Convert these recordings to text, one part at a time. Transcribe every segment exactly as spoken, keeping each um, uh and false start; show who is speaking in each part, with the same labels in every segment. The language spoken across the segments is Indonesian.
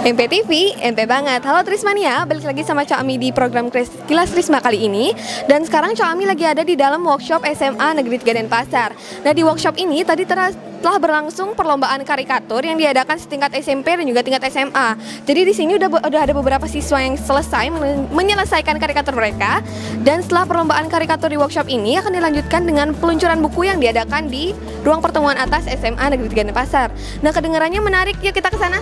Speaker 1: M P T V, M P banget. Halo Trismania, balik lagi sama Cak Ami di program Kilas Trisma kali ini. Dan sekarang Cak Ami lagi ada di dalam workshop S M A Negeri tiga Denpasar. Nah, di workshop ini tadi telah berlangsung perlombaan karikatur yang diadakan setingkat S M P dan juga tingkat S M A. Jadi di sini udah udah ada beberapa siswa yang selesai menyelesaikan karikatur mereka. Dan setelah perlombaan karikatur di workshop ini akan dilanjutkan dengan peluncuran buku yang diadakan di ruang pertemuan atas S M A Negeri tiga Denpasar. Nah, kedengarannya menarik, yuk kita ke sana.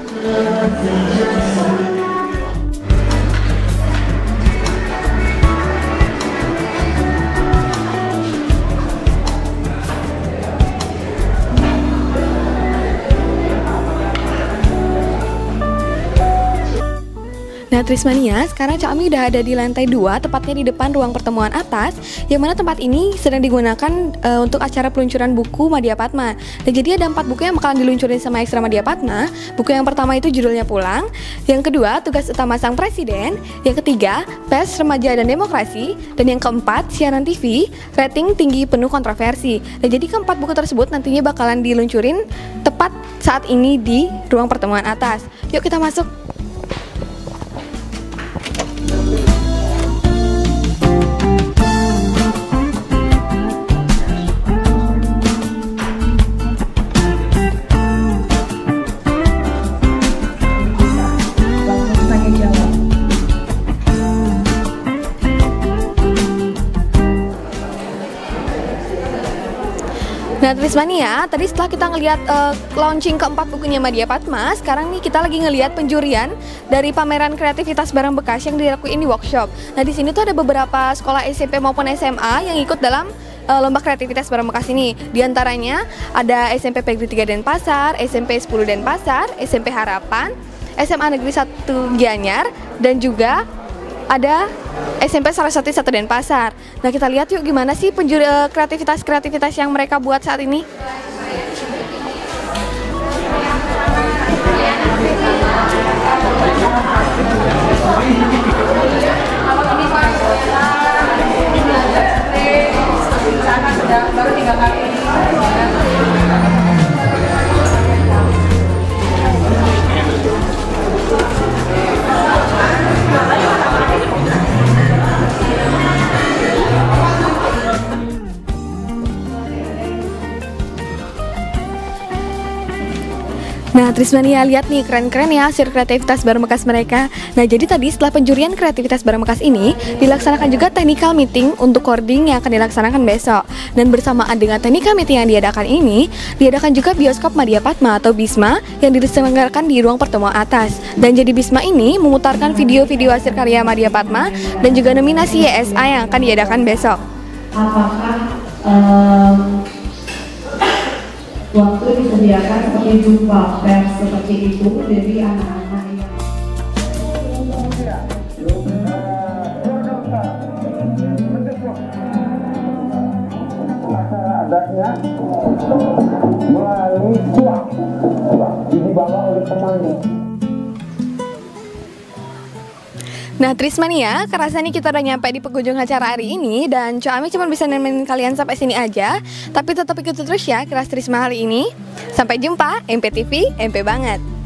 Speaker 1: Nah Trismania, sekarang Cak Ami udah ada di lantai dua, tepatnya di depan ruang pertemuan atas, yang mana tempat ini sedang digunakan uh, untuk acara peluncuran buku Madya Padma. Dan jadi ada empat buku yang bakalan diluncurin sama Ekstra Madya Padma. Buku yang pertama itu judulnya Pulang, yang kedua Tugas Utama Sang Presiden, yang ketiga Pers Remaja dan Demokrasi, dan yang keempat Siaran T V, Rating Tinggi Penuh Kontroversi. Dan jadi keempat buku tersebut nantinya bakalan diluncurin tepat saat ini di ruang pertemuan atas. Yuk kita masuk. Nah Trismania, tadi setelah kita ngelihat uh, launching keempat bukunya Madya Padma, sekarang nih kita lagi ngelihat penjurian dari pameran kreativitas barang bekas yang dilakuin di workshop. Nah di sini tuh ada beberapa sekolah S M P maupun S M A yang ikut dalam uh, lomba kreativitas barang bekas ini. Di antaranya ada S M P Negeri tiga Denpasar, S M P sepuluh Denpasar, S M P Harapan, S M A Negeri satu Gianyar, dan juga ada S M P Saraswati satu Denpasar. Nah kita lihat yuk gimana sih penjuri kreativitas-kreativitas yang mereka buat saat ini.
Speaker 2: Baru tiga kali.
Speaker 1: Nah Trismania, lihat nih keren-keren ya hasil kreativitas barang bekas mereka. Nah jadi tadi setelah penjurian kreativitas barang bekas ini dilaksanakan juga technical meeting untuk coding yang akan dilaksanakan besok. Dan bersamaan dengan technical meeting yang diadakan ini, diadakan juga bioskop Madya Padma atau BISMA yang diselenggarakan di ruang pertemuan atas. Dan jadi BISMA ini memutarkan video-video hasil karya Madya Padma dan juga nominasi Y S A yang akan diadakan besok.
Speaker 2: Apakah um... waktu disediakan seperti jumpa pers seperti itu, jadi anak-anak yang
Speaker 3: adanya melalui suap dibawa oleh pemandu.
Speaker 1: Nah Trismania, kerasa nih kita udah nyampe di penghujung acara hari ini. Dan Cak Ami cuma bisa nemenin kalian sampai sini aja. Tapi tetap ikuti terus ya Kilas Trisma hari ini. Sampai jumpa, M P T V, M P banget.